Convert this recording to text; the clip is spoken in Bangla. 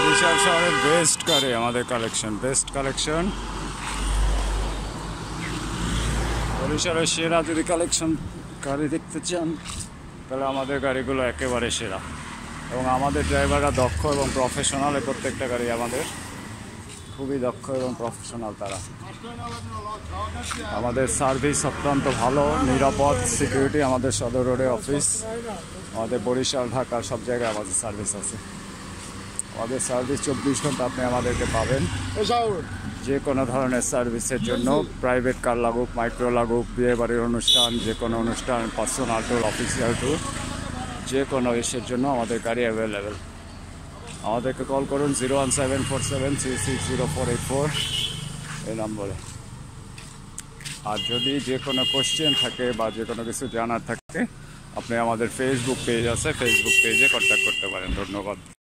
বরিশাল শহরের বেস্ট গাড়ি আমাদের কালেকশন, বেস্ট কালেকশন। বরিশালের সেরা যদি কালেকশন গাড়ি দেখতে চান তাহলে আমাদের গাড়িগুলো একেবারে সেরা, এবং আমাদের ড্রাইভাররা দক্ষ এবং প্রফেশনাল। প্রত্যেকটা গাড়ি আমাদের খুবই দক্ষ এবং প্রফেশনাল তারা। আমাদের সার্ভিস অত্যন্ত ভালো, নিরাপদ, সিকিউরিটি। আমাদের সদর রোডে অফিস, আমাদের বরিশাল ঢাকা সব জায়গায় আমাদের সার্ভিস আছে। আমাদের সার্ভিস 24 ঘন্টা আপনি আমাদেরকে পাবেন যে কোনো ধরনের সার্ভিসের জন্য। প্রাইভেট কার লাগুক, মাইক্রো লাগুক, বিয়ে বাড়ির অনুষ্ঠান, যে কোনো অনুষ্ঠান, পার্সোনাল ট্যুর, অফিসিয়াল ট্যুর, যে কোনো ইসের জন্য আমাদের গাড়ি অ্যাভেলেবেল। আমাদেরকে কল করুন 01747360484 এই নম্বরে। আর যদি যে কোনো কোশ্চেন থাকে বা যে কোনো কিছু জানার থাকে আপনি আমাদের ফেসবুক পেজ আছে, ফেসবুক পেজে কন্ট্যাক্ট করতে পারেন। ধন্যবাদ।